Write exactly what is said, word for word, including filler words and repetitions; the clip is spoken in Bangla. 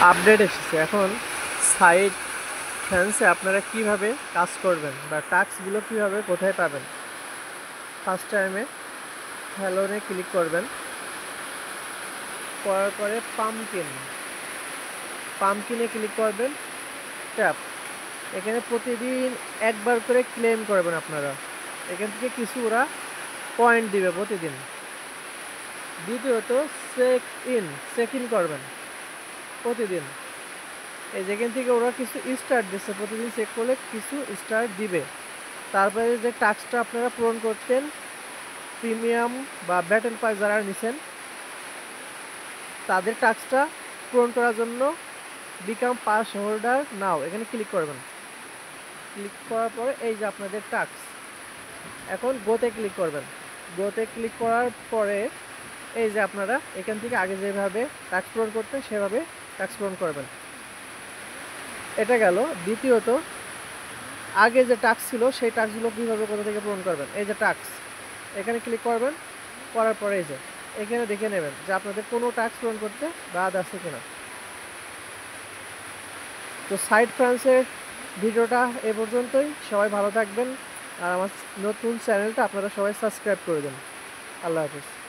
আপডেট এসেছে। এখন সাইট ফ্রান্সে আপনারা কিভাবে কাজ করবেন বা টাস্কগুলো কিভাবে কোথায় পাবেন। ফার্স্ট টাইমে হ্যালোনে ক্লিক করবেন, করার পরে পাম্পকিন পাম্পকিনে ক্লিক করবেন, ট্যাপ। এখানে প্রতিদিন একবার করে ক্লেম করবেন আপনারা, এখান থেকে কিছু ওরা পয়েন্ট দিবে প্রতিদিন। দ্বিতীয়ত চেক ইন চেক ইন করবেন প্রতিদিন, এই যেখান থেকে ওরা কিছু স্টার দিচ্ছে, প্রতিদিন চেক করলে কিছু স্টার দিবে। তারপরে যে টাস্কটা আপনারা পূরণ করতেন, প্রিমিয়াম বা ব্যাটেল পাস যারা নিছেন তাদের টাস্কটা পূরণ করার জন্য বিকাম পাস হোল্ডার নাও এখানে ক্লিক করবেন। ক্লিক করার পরে এই যে আপনাদের টাস্ক, এখন গোতে ক্লিক করবেন। গোতে ক্লিক করার পরে এই যে আপনারা এখান থেকে আগে যেভাবে টাস্ক পূরণ করতেন সেভাবে টাস্ক পূরণ করবেন। এটা গেল। দ্বিতীয়ত আগে যে টাস্ক ছিল সেই টাস্কগুলো কীভাবে কোথা থেকে পূরণ করবেন, এই যে টাস্ক এখানে ক্লিক করবেন। করার পরে এই যে এখানে দেখে নেবেন যে আপনাদের কোনো টাস্ক পূরণ করতে বাদ আছে কিনা। তো সাইড ফ্রান্সের ভিডিওটা এ পর্যন্তই। সবাই ভালো থাকবেন আর আমার নতুন চ্যানেলটা আপনারা সবাই সাবস্ক্রাইব করে দেন। আল্লাহ হাফিজ।